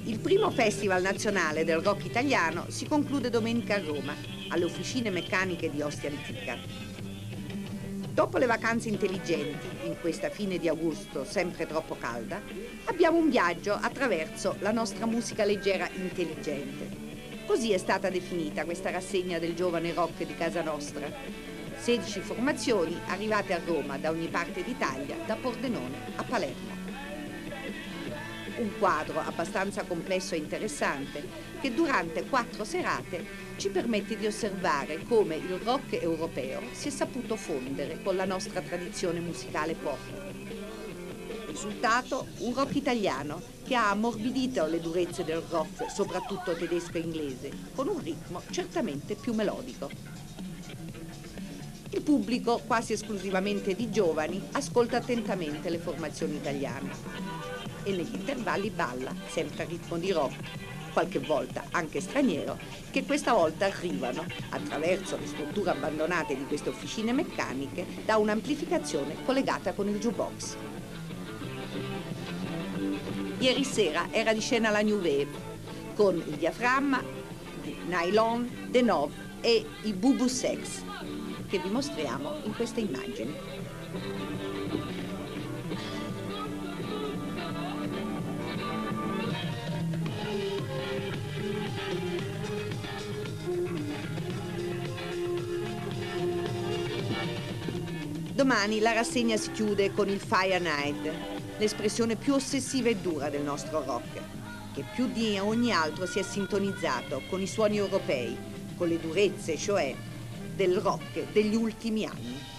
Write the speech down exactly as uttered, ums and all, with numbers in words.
Il primo festival nazionale del rock italiano si conclude domenica a Roma, alle Officine Meccaniche di Ostia Litica. Dopo le vacanze intelligenti, in questa fine di agosto sempre troppo calda, abbiamo un viaggio attraverso la nostra musica leggera intelligente. Così è stata definita questa rassegna del giovane rock di casa nostra. sedici formazioni arrivate a Roma da ogni parte d'Italia, da Pordenone a Palermo. Un quadro abbastanza complesso e interessante che durante quattro serate ci permette di osservare come il rock europeo si è saputo fondere con la nostra tradizione musicale pop. Risultato, un rock italiano che ha ammorbidito le durezze del rock, soprattutto tedesco e inglese, con un ritmo certamente più melodico. Il pubblico, quasi esclusivamente di giovani, ascolta attentamente le formazioni italiane e negli intervalli balla, sempre a ritmo di rock, qualche volta anche straniero, che questa volta arrivano, attraverso le strutture abbandonate di queste officine meccaniche, da un'amplificazione collegata con il jukebox. Ieri sera era di scena la New Wave, con il Diaframma, Nylon, The Nov e i Bubu Sex, che vi mostriamo in queste immagini. Domani la rassegna si chiude con il Fire Night, l'espressione più ossessiva e dura del nostro rock, che più di ogni altro si è sintonizzato con i suoni europei, con le durezze, cioè, del rock degli ultimi anni.